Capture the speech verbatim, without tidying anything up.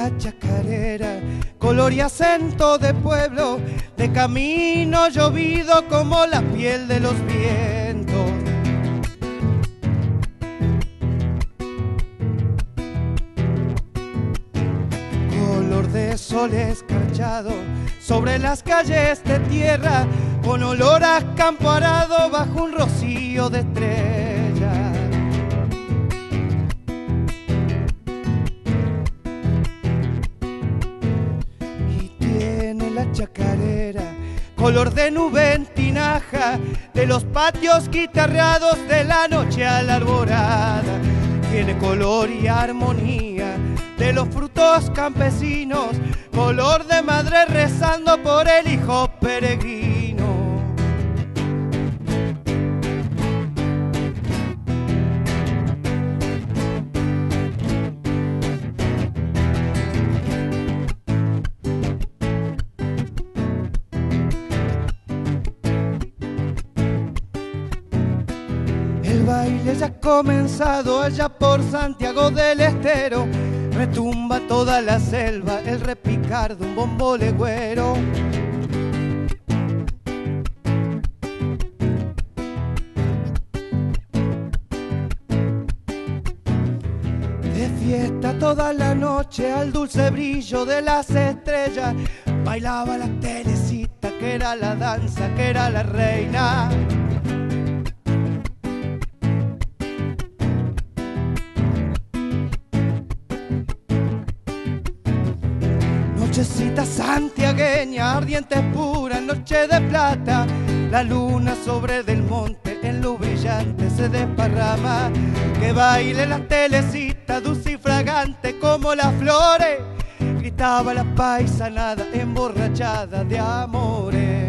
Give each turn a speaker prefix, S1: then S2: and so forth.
S1: la chacarera, color y acento de pueblo, de camino llovido como la piel de los vientos. Color de sol escarchado sobre las calles de tierra, con olor a campo arado bajo un rocío de estrellas. Y tiene la chacarera color de nube en tinaja, de los patios guitarreados de la noche a la alborada. Tiene color y armonía de los frutos campesinos, color de madre rezando por el hijo peregrino. El baile ya ha comenzado allá por Santiago del Estero, retumba toda la selva el repicar de un bombo legüero. De fiesta toda la noche al dulce brillo de las estrellas, bailaba la Teresita, que era la danza, que era la reina. Nochecita santiagueña, ardiente pura, noche de plata, la luna sobre del monte en luz brillante se desparrama. Que baile la Telecita, dulce y fragante como las flores, gritaba la paisanada emborrachada de amores.